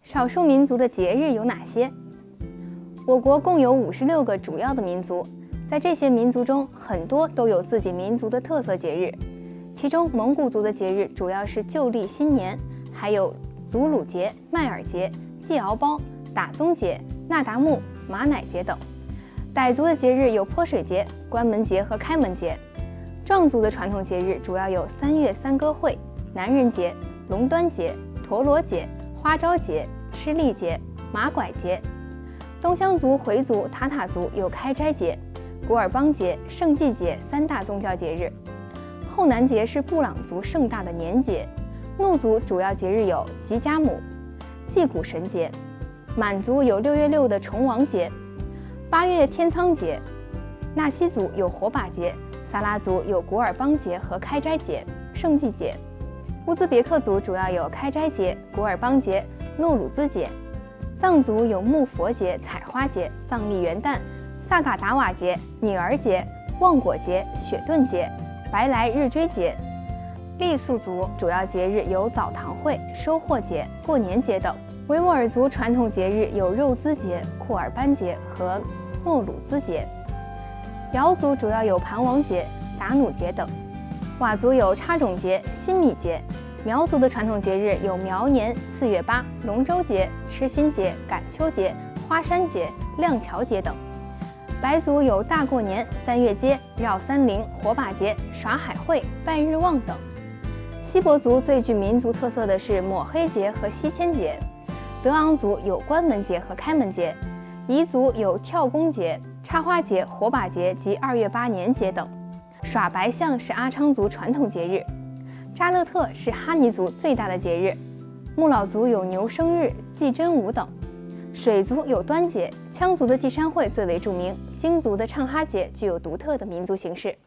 少数民族的节日有哪些？我国共有56个主要的民族，在这些民族中，很多都有自己民族的特色节日。其中，蒙古族的节日主要是旧历新年，还有祖鲁节、迈尔节、祭敖包、打宗节、那达慕、马乃节等。傣族的节日有泼水节、关门节和开门节。壮族的传统节日主要有3月3歌会、男人节、龙端节、陀螺节、花朝节、吃力节、马拐节。东乡族、回族、塔塔族有开斋节、古尔邦节、圣祭节3大宗教节日。后南节是布朗族盛大的年节。怒族主要节日有吉加姆、祭谷神节。满族有6月6的重王节、8月天仓节。纳西族有火把节。撒拉族有古尔邦节和开斋节、圣祭节。乌兹别克族主要有开斋节、古尔邦节、诺鲁兹节。藏族有木佛节、采花节、藏历元旦、萨嘎达瓦节、女儿节、旺果节、雪顿节、白来日追节。傈僳族主要节日有澡堂会、收获节、过年节等。维吾尔族传统节日有肉孜节、库尔班节和诺鲁兹节。瑶族主要有盘王节、达努节等。佤族有插种节、新米节。苗族的传统节日有苗年、4月8、龙舟节、吃新节、赶秋节、花山节、亮桥节等。白族有大过年、3月街、绕三陵、火把节、耍海会、拜日望等。锡伯族最具民族特色的是抹黑节和西迁节。德昂族有关门节和开门节。彝族有跳弓节、插花节、火把节及2月8年节等。耍白象是阿昌族传统节日。扎勒特是哈尼族最大的节日。木老族有牛生日、祭真舞等。水族有端节。羌族的祭山会最为著名。京族的唱哈节具有独特的民族形式。